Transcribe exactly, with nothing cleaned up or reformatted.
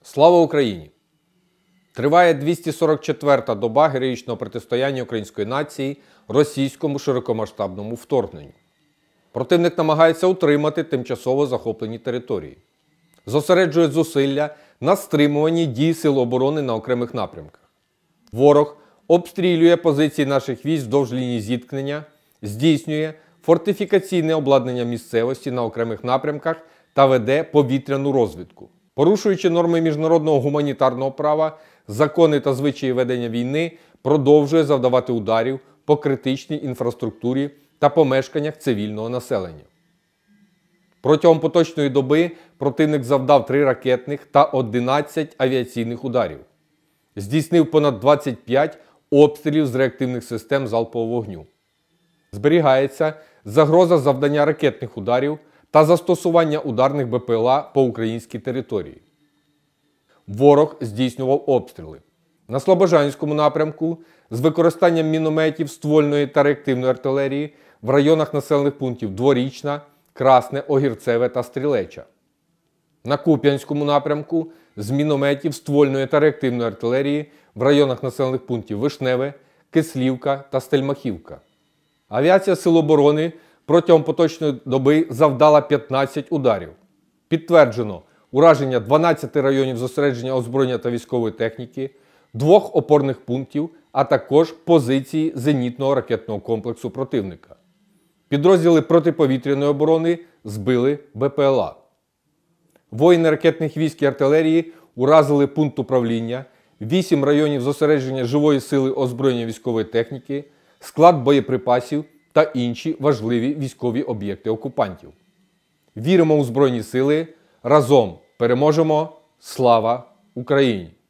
Слава Україні! Триває двісті сорок четверта доба героїчного протистояння української нації російському широкомасштабному вторгненню. Противник намагається утримати тимчасово захоплені території. Зосереджує зусилля на стримуванні дій Сил оборони на окремих напрямках. Ворог обстрілює позиції наших військ вздовж лінії зіткнення, здійснює фортифікаційне обладнання місцевості на окремих напрямках та веде повітряну розвідку. Порушуючи норми міжнародного гуманітарного права, закони та звичаї ведення війни, продовжує завдавати ударів по критичній інфраструктурі та помешканнях цивільного населення. Протягом поточної доби противник завдав три ракетних та одинадцять авіаційних ударів. Здійснив понад двадцять п'ять обстрілів з реактивних систем залпового вогню. Зберігається загроза завдання ракетних ударів та застосування ударних Б П Л А по українській території. Ворог здійснював обстріли на Слобожанському напрямку з використанням мінометів, ствольної та реактивної артилерії в районах населених пунктів Дворічна, Красне, Огірцеве та Стрілеча. На Куп'янському напрямку з мінометів, ствольної та реактивної артилерії в районах населених пунктів Вишневе, Кислівка та Стельмахівка. Авіація Сил оборони протягом поточної доби завдала п'ятнадцять ударів. Підтверджено ураження дванадцяти районів зосередження озброєння та військової техніки, двох опорних пунктів, а також позиції зенітного ракетного комплексу противника. Підрозділи протиповітряної оборони збили Б П Л А. Воїни ракетних військ і артилерії уразили пункт управління, вісім районів зосередження живої сили озброєння військової техніки, склад боєприпасів та інші важливі військові об'єкти окупантів. Віримо у Збройні Сили, разом переможемо! Слава Україні!